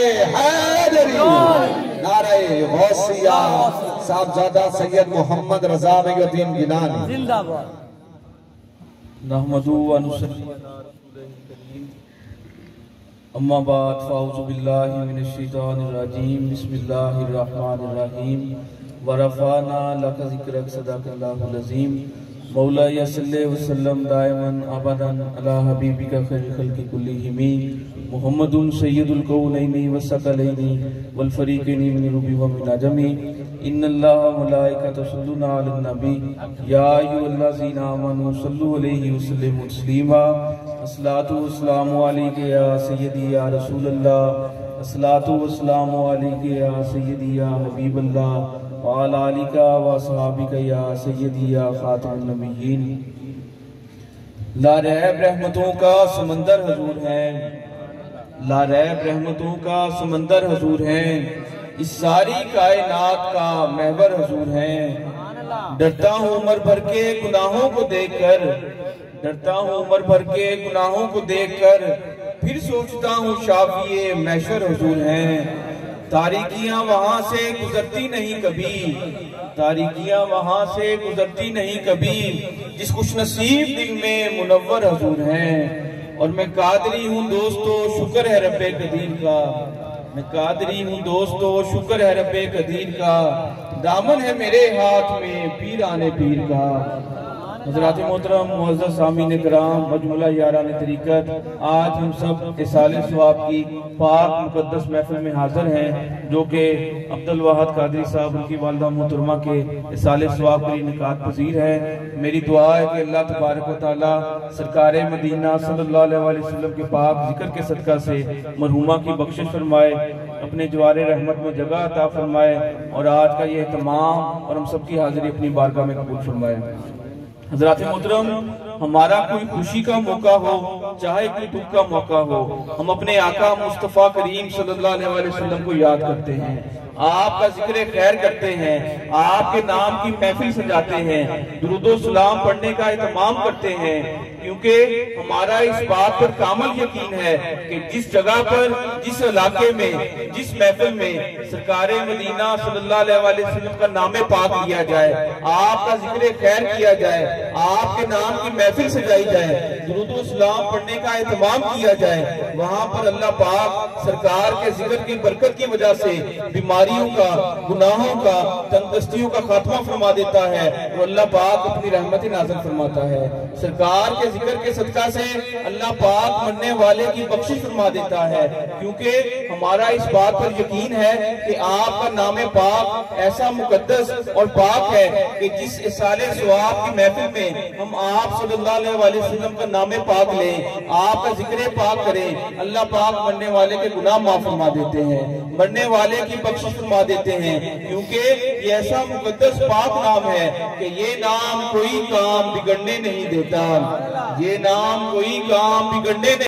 حیدری، نعرہ غوثیہ، صاحبزادہ سید محمد رضا الدین گیلانی زندہ باد۔ نحمدہ و نصلی علی رسولہ الکریم، اما بعد فاعوذ باللہ من الشیطان الرجیم، بسم اللہ الرحمن الرحیم، ورفعنا لک ذکرک، صدق اللہ العظیم۔ مولاي صلی وسلم دائما ابدا علی حبیبک خیر الخلق کلہم، محمد سید الکونین والثقلین والفریقین من العرب ومن العجم، ان اللہ ملائکۃ یصلون علی النبی یا ایھا الذین آمنوا صلوا علیہ وسلموا تسلیما۔ الصلاۃ والسلام علیک یا سیدی یا رسول اللہ، الصلاۃ والسلام علیک یا سیدی یا حبیب اللہ، وعلی آلک واصحابک یا سیدی یا خاتم النبیین۔ لا ریب رحمتوں کا سمندر حضور ہے، لا ریب رحمتوں کا سمندر حضور ہے، اس ساری کائنات کا محور حضور ہے۔ ڈرتا ہوں عمر بھر کے گناہوں کو دیکھ کر، ڈرتا ہوں عمر بھر کے گناہوں کو دیکھ کر، پھر سوچتا ہوں شافی محشر حضور ہیں۔ تاریکیاں وہاں سے گزرتی نہیں کبھی، تاریکیاں وہاں سے گزرتی نہیں کبھی، جس خوش نصیب دل میں منور حضور ہیں۔ اور میں قادری ہوں دوستو، شکر ہے رب قدیر کا، میں قادری ہوں دوستو، شکر ہے رب قدیر کا، دامن ہے میرے ہاتھ میں پیران پیر کا۔ حضرات محترم معزز سامعین کرام، مجموعہ یاران طریقت، آج ہم سب اصال ثواب کی پاک مقدس محفل میں حاضر ہیں، جو کہ عبدالواحد قادری صاحب ان کی والدہ محترمہ کے اصال ثواب کی انعقاد پذیر ہے۔ میری دعا ہے کہ اللہ تبارک و تعالی سرکار مدینہ صلی اللہ علیہ وسلم کے پاک ذکر کے صدقہ سے مرحومہ کی بخشش فرمائے، اپنے جوار رحمت میں جگہ عطا فرمائے، اور آج کا یہ اہتمام اور ہم سب کی حاضری اپنی بارگاہ میں قبول فرمائے۔ حضرات محترم، ہمارا کوئی خوشی کا موقع ہو چاہے کوئی دکھ کا موقع ہو، ہم اپنے آقا مصطفیٰ کریم صلی اللہ علیہ وسلم کو یاد کرتے ہیں، آپ کا ذکر خیر کرتے ہیں، آپ کے نام کی محفل سجاتے ہیں، درود و سلام پڑھنے کا اہتمام کرتے ہیں، کیونکہ ہمارا اس بات پر کامل یقین ہے کہ جس جگہ پر، جس علاقے میں، جس محفل میں سرکار مدینہ صلی اللہ علیہ وسلم کا نام پاک لیا جائے، آپ کا ذکر خیر کیا جائے، آپ کے نام کی محفل سجائی جائے، درود و سلام پڑھنے کا اہتمام کیا جائے، وہاں پر اللہ پاک سرکار کے ذکر کی برکت کی وجہ سے بیماریوں کا، گناہوں کا، تندرستیوں کا خاتمہ فرما دیتا ہے، اور اللہ پاک اپنی رحمت نازل فرماتا ہے۔ سرکار کے ذکر کے صدقہ سے اللہ پاک مرنے والے کی بخشش فرما دیتا ہے، کیونکہ ہمارا اس بات پر یقین ہے کہ آپ کا نام پاک ایسا مقدس اور پاک ہے کہ جس اصال ثواب کی محفل میں ہم آپ صلی اللہ علیہ وسلم کا نام پاک لیں، آپ کا ذکر پاک کریں، اللہ پاک مرنے والے کے گناہ معاف فرما دیتے ہیں، مرنے والے کی بخشش فرما دیتے ہیں، کیونکہ یہ ایسا مقدس پاک نام ہے کہ یہ نام کوئی کام بگڑنے نہیں دیتا، یہ نام کوئی کام بگڑنے نہیں